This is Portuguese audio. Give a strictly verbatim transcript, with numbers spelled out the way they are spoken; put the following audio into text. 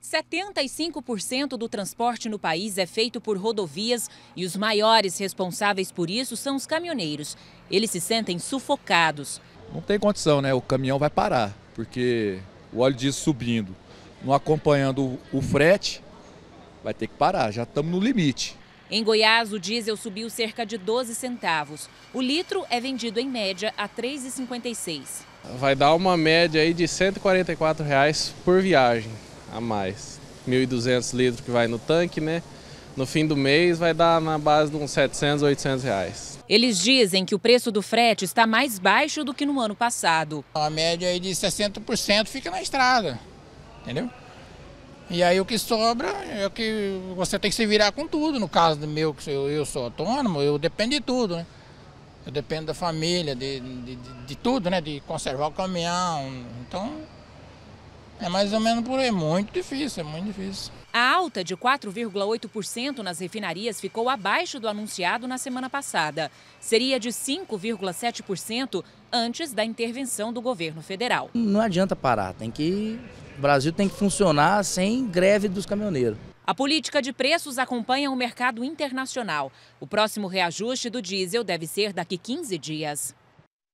setenta e cinco por cento do transporte no país é feito por rodovias e os maiores responsáveis por isso são os caminhoneiros. Eles se sentem sufocados. Não tem condição, né? O caminhão vai parar, porque o óleo diesel subindo, não acompanhando o frete, vai ter que parar, já estamos no limite. Em Goiás, o diesel subiu cerca de doze centavos. O litro é vendido em média a três reais e cinquenta e seis centavos. Vai dar uma média aí de cento e quarenta e quatro reais por viagem a mais. mil e duzentos litros que vai no tanque, né? No fim do mês vai dar na base de uns setecentos, oitocentos reais. Eles dizem que o preço do frete está mais baixo do que no ano passado. A média aí de sessenta por cento fica na estrada, entendeu? E aí o que sobra é o que você tem que se virar com tudo. No caso do meu, que eu, eu sou autônomo, eu dependo de tudo, né? Eu dependo da família, de, de, de, de tudo, né? De conservar o caminhão. Então, é mais ou menos por aí. Muito difícil, é muito difícil. A alta de quatro vírgula oito por cento nas refinarias ficou abaixo do anunciado na semana passada. Seria de cinco vírgula sete por cento antes da intervenção do governo federal. Não adianta parar, tem que... o Brasil tem que funcionar sem greve dos caminhoneiros. A política de preços acompanha o mercado internacional. O próximo reajuste do diesel deve ser daqui quinze dias.